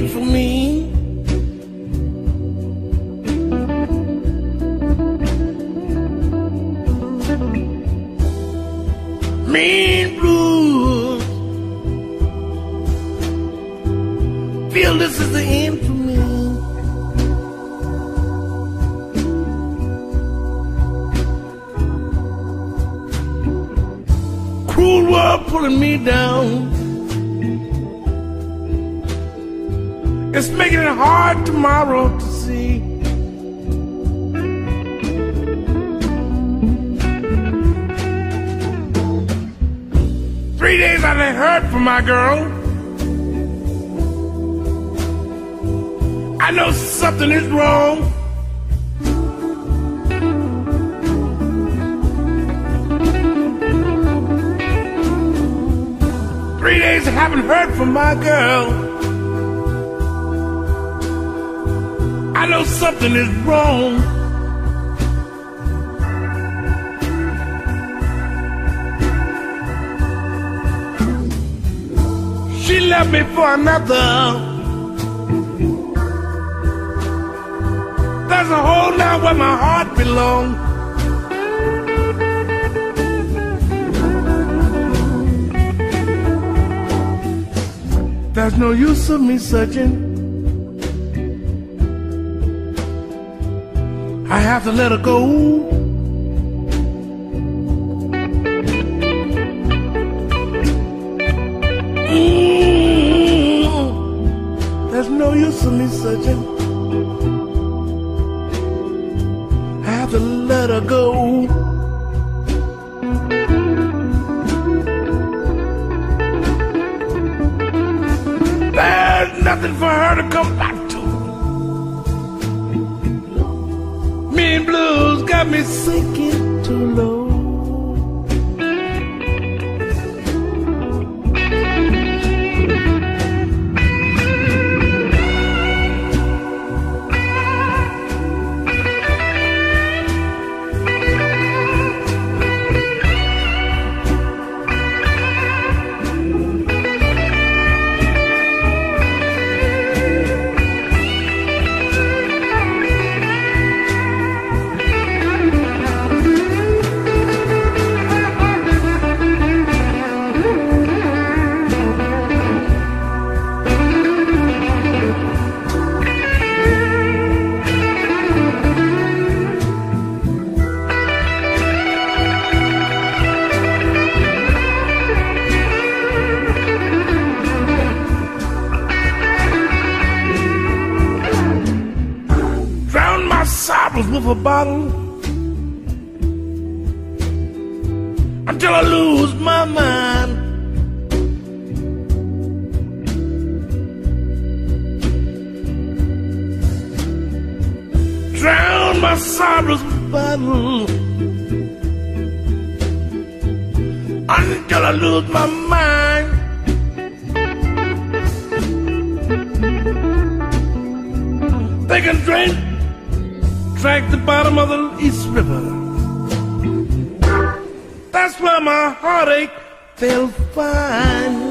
end for me. Mean blues, feel this is the end for me. Cruel world pulling me down, it's making it hard tomorrow to see. 3 days I ain't heard from my girl. I know something is wrong. Three days I haven't heard from my girl. I know something is wrong. She left me for another. There's a hole now where my heart belongs. There's no use of me searching. I have to let her go. There's no use of me searching. I have to let her go. There's nothing for her to come back to. Mean blues got me sinking too low. Sorrows with a bottle until I lose my mind. Drown my sorrows with a bottle until I lose my mind. They can drink the bottom of the East River. That's where my heartache they'll find.